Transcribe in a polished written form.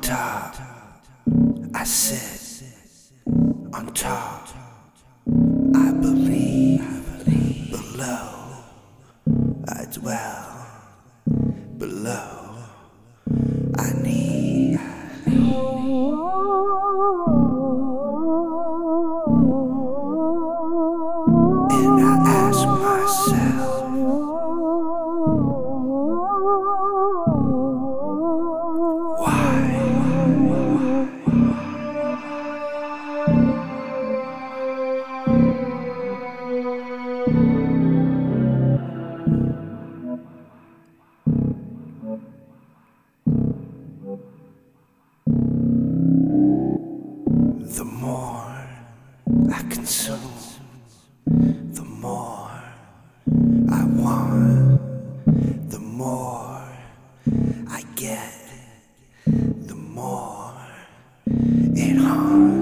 top, I sit on top. I believe below, I dwell below. I need and I ask myself, why? The more I consume, the more I want, the more I get, the more it haunts.